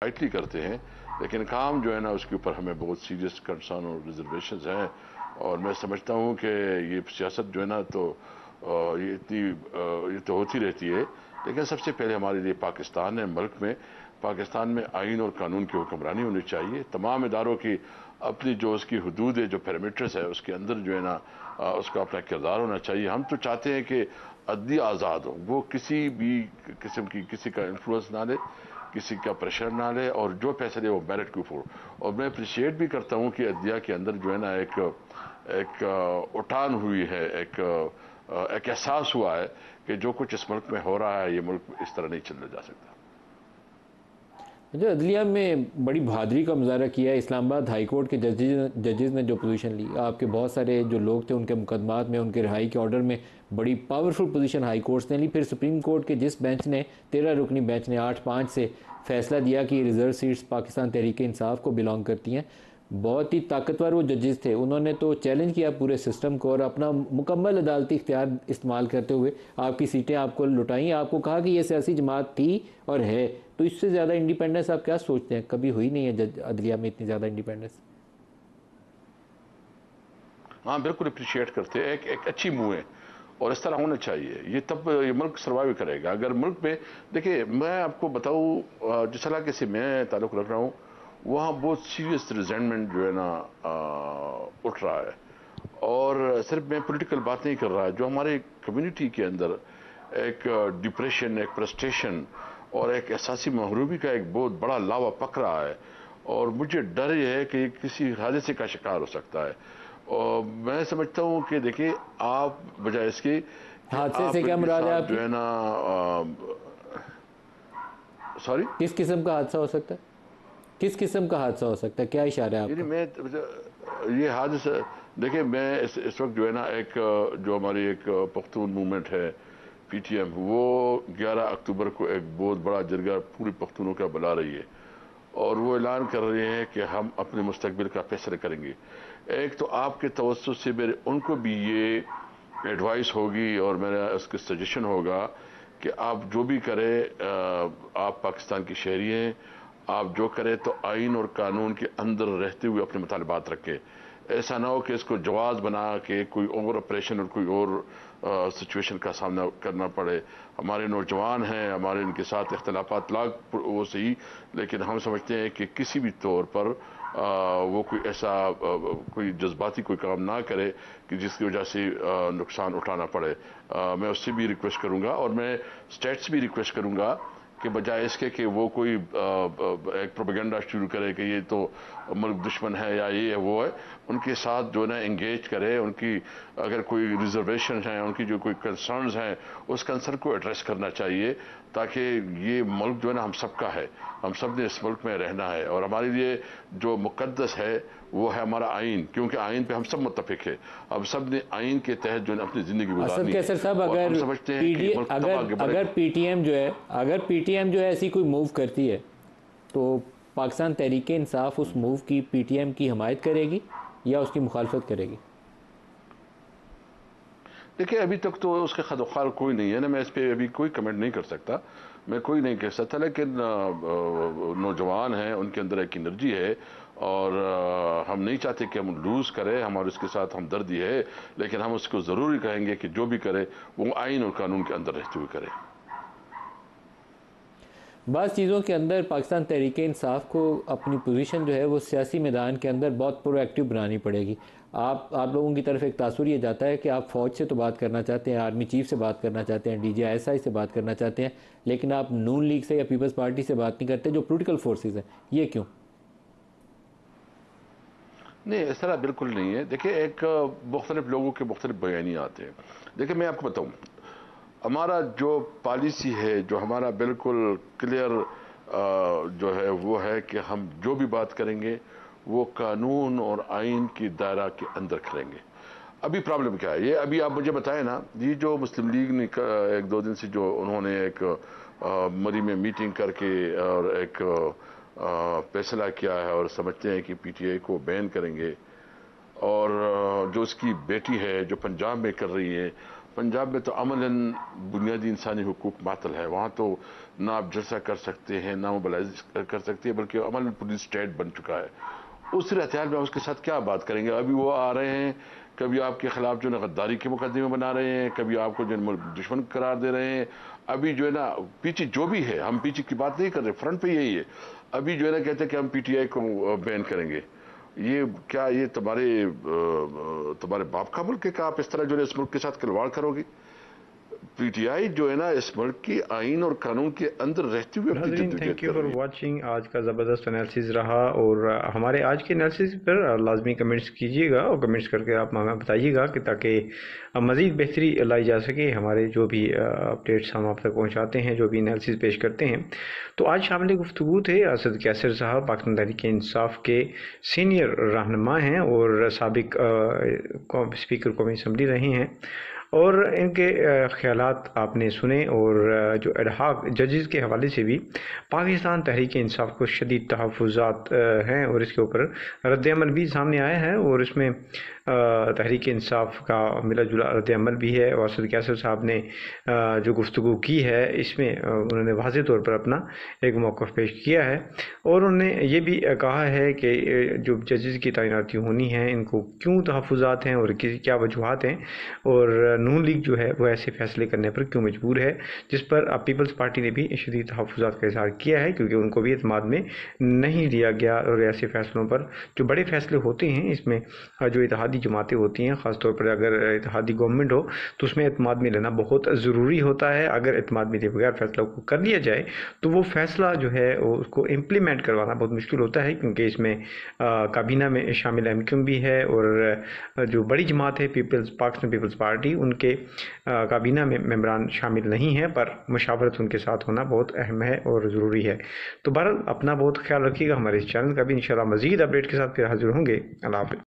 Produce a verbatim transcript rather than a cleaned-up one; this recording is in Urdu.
لائٹلی کرتے ہیں، لیکن کام جو ہے نا اس کے اوپر ہمیں بہت سیریس کنسرن اور ریزرویشنز ہیں، اور میں سمجھتا ہوں کہ یہ سیاست جو ہے نا تو یہ اتنی یہ تو ہوتی رہتی ہے، لیکن سب سے پہلے ہمارے لیے پاکستان ہے، ملک میں پاکستان میں آئین اور قانون کی حکمرانی ہونی چاہیے، تمام اداروں کی اپنی جو اس کی حدود ہے، جو پیرامیٹرز ہے، اس کے اندر جو ہے نا اس کا اپنا کردار ہونا چاہیے۔ ہم تو چاہتے ہیں کہ عدلیہ آزاد ہو، وہ کسی بھی قسم کی کسی کا انفلوئنس نہ لے، کسی کا پریشر نہ لے، اور جو فیصلے وہ میرٹ کے اوپر۔ اور میں اپریشیٹ بھی کرتا ہوں کہ عدلیہ کے اندر جو ہے نا ایک ایک اٹھان ہوئی ہے، ایک ایک احساس ہوا ہے کہ جو کچھ اس ملک میں ہو رہا ہے یہ ملک اس طرح نہیں چلنے جا سکتا۔ جو عدلیہ میں بڑی بہادری کا مظاہرہ کیا ہے، اسلام آباد ہائی کورٹ کے ججز ججز نے جو پوزیشن لی، آپ کے بہت سارے جو لوگ تھے ان کے مقدمات میں، ان کے رہائی کے آرڈر میں بڑی پاورفل پوزیشن ہائی کورٹس نے لی۔ پھر سپریم کورٹ کے جس بینچ نے تیرہ رکنی بینچ نے آٹھ پانچ سے فیصلہ دیا کہ یہ ریزرو سیٹس پاکستان تحریک انصاف کو بلانگ کرتی ہیں، بہت ہی طاقتور وہ ججز تھے، انہوں نے تو چیلنج کیا پورے سسٹم کو اور اپنا مکمل عدالتی اختیار استعمال کرتے ہوئے آپ کی سیٹیں آپ کو لٹائیں، آپ کو کہا کہ یہ سیاسی جماعت تھی اور ہے۔ تو اس سے زیادہ انڈیپینڈنس آپ کیا سوچتے ہیں؟ کبھی ہوئی نہیں ہے جج عدلیہ میں اتنی زیادہ انڈیپینڈنس؟ ہاں بالکل اپریشیٹ کرتے ہیں، ایک ایک اچھی موو ہے اور اس طرح ہونا چاہیے، یہ تب یہ ملک سروائیو کرے گا۔ اگر ملک میں دیکھیں، میں آپ کو بتاؤں جس علاقے سے میں تعلق رکھ رہا ہوں وہاں بہت سیریس ریزینٹمنٹ جو ہے نا اٹھ رہا ہے، اور صرف میں پولیٹیکل بات نہیں کر رہا، جو ہمارے کمیونٹی کے اندر ایک ڈپریشن، ایک فرسٹریشن اور ایک احساسی محرومی کا ایک بہت بڑا لاوا پک رہا ہے، اور مجھے ڈر یہ ہے کہ یہ کسی حادثے کا شکار ہو سکتا ہے۔ اور میں سمجھتا ہوں کہ دیکھیں، آپ بجائے اس کے حادثے سے کیا مراد ہے آپ کی؟ جو ہے نا سوری کس قسم کا حادثہ ہو سکتا ہے؟ کس قسم کا حادثہ ہو سکتا ہے؟ کیا اشارہ ہے آپ یعنی کا؟ میں یہ حادثہ دیکھیں، میں اس اس وقت جو ہے نا ایک جو ہماری ایک پختون موومنٹ ہے پی ٹی ایم، وہ گیارہ اکتوبر کو ایک بہت بڑا جرگہ پوری پختونوں کا بلا رہی ہے، اور وہ اعلان کر رہے ہیں کہ ہم اپنے مستقبل کا فیصلہ کریں گے۔ ایک تو آپ کے توسط سے میرے ان کو بھی یہ ایڈوائس ہوگی اور میرا اس کے سجیشن ہوگا کہ آپ جو بھی کرے، آپ پاکستان کی شہری ہیں، آپ جو کرے تو آئین اور قانون کے اندر رہتے ہوئے اپنے مطالبات رکھیں، ایسا نہ ہو کہ اس کو جواز بنا کے کوئی اور آپریشن اور کوئی اور سچویشن کا سامنا کرنا پڑے۔ ہمارے نوجوان ہیں، ہمارے ان کے ساتھ اختلافات لاکھ وہ صحیح، لیکن ہم سمجھتے ہیں کہ کسی بھی طور پر وہ کوئی ایسا کوئی جذباتی کوئی کام نہ کرے کہ جس کی وجہ سے نقصان اٹھانا پڑے۔ میں اس سے بھی ریکویسٹ کروں گا، اور میں اسٹیٹ سے بھی ریکویسٹ کروں گا کہ بجائے اس کے کہ وہ کوئی ایک پروپیگنڈا شروع کرے کہ یہ تو ملک دشمن ہے یا یہ ہے وہ ہے، ان کے ساتھ جو ہے نا انگیج کرے، ان کی اگر کوئی ریزرویشن ہیں، ان کی جو کوئی کنسرنز ہیں، اس کنسرن کو ایڈریس کرنا چاہیے، تاکہ یہ ملک جو ہے نا ہم سب کا ہے، ہم سب نے اس ملک میں رہنا ہے، اور ہمارے لیے جو مقدس ہے وہ ہے ہمارا آئین، کیونکہ آئین پہ ہم سب متفق ہیں، اب سب نے آئین کے تحت جو ہے اپنی زندگی گزارنی ہے۔ اسد قیصر صاحب، اور اگر ہم سمجھتے ہیں پی کہ ٹی ملک تب آگے بڑھے اگر گا۔ پی ٹی ایم جو ہے اگر پی ٹی ایم جو ہے ایسی کوئی موو کرتی ہے تو پاکستان تحریک انصاف اس موو کی پی ٹی ایم کی حمایت کرے گی یا اس کی مخالفت کرے گی؟ دیکھیں، ابھی تک تو اس کے خد و خال کوئی نہیں ہے نا، میں اس پہ ابھی کوئی کمنٹ نہیں کر سکتا، میں کوئی نہیں کہہ سکتا، لیکن نوجوان ہیں، ان کے اندر ایک انرجی ہے، اور ہم نہیں چاہتے کہ ہم لوز کریں، ہمارے اس کے ساتھ ہمدردی ہے، لیکن ہم اس کو ضروری کہیں گے کہ جو بھی کرے وہ آئین اور قانون کے اندر رہتے ہوئے کرے۔ بعض چیزوں کے اندر پاکستان تحریک انصاف کو اپنی پوزیشن جو ہے وہ سیاسی میدان کے اندر بہت پرو ایکٹیو بنانی پڑے گی۔ آپ آپ لوگوں کی طرف ایک تاثر یہ جاتا ہے کہ آپ فوج سے تو بات کرنا چاہتے ہیں، آرمی چیف سے بات کرنا چاہتے ہیں، ڈی جی ایس آئی سے بات کرنا چاہتے ہیں، لیکن آپ نون لیگ سے یا پیپلز پارٹی سے بات نہیں کرتے جو پولیٹیکل فورسز ہیں، یہ کیوں؟ نہیں، اس طرح بالکل نہیں ہے۔ دیکھیں، ایک مختلف لوگوں کے مختلف بیانیات ہیں۔ دیکھیں، میں آپ کو بتاؤں، ہمارا جو پالیسی ہے، جو ہمارا بالکل کلیئر جو ہے وہ ہے کہ ہم جو بھی بات کریں گے وہ قانون اور آئین کی دائرہ کے اندر کریں گے۔ ابھی پرابلم کیا ہے، یہ ابھی آپ مجھے بتائیں نا، یہ جو مسلم لیگ نے ایک دو دن سے جو انہوں نے ایک مری میں میٹنگ کر کے اور ایک فیصلہ کیا ہے، اور سمجھتے ہیں کہ پی ٹی آئی کو بین کریں گے، اور جو اس کی بیٹی ہے جو پنجاب میں کر رہی ہے، पंजाब में तो अमलन बुनियादी इंसानी हुकूक मातल है, वहाँ तो ना आप जलसा कर सकते हैं ना मोबलाइज कर सकते हैं, बल्कि अमलन पुलिस स्टेट बन चुका है। उस सूरत में उसके साथ क्या बात करेंगे? अभी वो आ रहे हैं, कभी आपके खिलाफ जो है गद्दारी के मुकदमे बना रहे हैं, कभी आपको जो है दुश्मन करार दे रहे हैं। अभी जो है ना पीछे जो भी है, हम पीछे की बात नहीं कर रहे, फ्रंट पे यही है। अभी जो है ना कहते हैं कि हम पीटीआई को बैन करेंगे। ये क्या ये तुम्हारे तुम्हारे बाप का मुल्क है कि आप इस तरह जो है इस मुल्क के साथ खिलवाड़ करोगे? पीटीआई जो है ना इस मुल्क की आइन और कानून के अंदर रहती हुई अपनी जद्दोजहद थैंक यू कर फॉर रही है। वाचिंग। आज का ज़बरदस्त एनालिसिस रहा, और हमारे आज के एनालिसिस पर लाजमी कमेंट्स कीजिएगा और कमेंट्स करके आप हमें बताइएगा कि ताकि मज़ीद बेहतरी लाई जा सके। हमारे जो भी अपडेट्स हम आप तक पहुंचाते हैं, जो भी एनालिसिस पेश करते हैं। तो आज शामिल गुफ्तगू थे असद कैसर साहब, पाकिस्तान तहरीक इंसाफ के सीनियर रहनुमा हैं और साबिक स्पीकर कौमी असम्बली रहे हैं, और इनके ख्यालात आपने सुने। और जो एडहाक जजेस के हवाले से भी पाकिस्तान तहरीक इंसाफ को शदीद तहफ़्फ़ुज़ात हैं, और इसके ऊपर रद्द-ए-अमल भी सामने आया है, और इसमें तहरीक इंसाफ का मिला जुला रद्द-ए-अमल भी है। और असद कैसर साहब ने जो गुफ्तगू की है, इसमें उन्होंने वाज़ेह तौर पर अपना एक मौक़िफ़ पेश किया है, और उन्होंने ये भी कहा है कि जो जजेस की तैनाती होनी है, इनको क्यों तहफ़्फ़ुज़ात हैं और क्या वजूहात हैं, और नून लीग जो है वो ऐसे फैसले करने पर क्यों मजबूर है, जिस पर पीपल्स पार्टी ने भी शदीद तहफ़्फ़ुज़ात का इज़हार किया है, क्योंकि उनको भी एतमाद में नहीं लिया गया। और ऐसे फैसलों पर जो बड़े फैसले होते हैं, इसमें जो इत्तेहादी जमातें होती हैं, ख़ास तौर पर अगर इत्तेहादी गवर्नमेंट हो, तो उसमें एतमाद में लेना बहुत ज़रूरी होता है। अगर एतमाद में लिए बगैर फैसला को कर लिया जाए तो वो फैसला जो है उसको इम्प्लीमेंट करवाना बहुत मुश्किल होता है, क्योंकि इसमें काबीना में शामिल एम क्यू एम भी है, और जो बड़ी जमात है पीपल्स पाकिस्तान पीपल्स पार्टी, उनके काबीना में मेंबरान शामिल नहीं हैं, पर मशावरत उनके साथ होना बहुत अहम है और ज़रूरी है। तो बहरहाल अपना बहुत ख्याल रखिएगा। हमारे इस चैनल का भी इंशाल्लाह मज़ीद अपडेट के साथ फिर हाजिर होंगे। अल्लाह हाफ़िज़।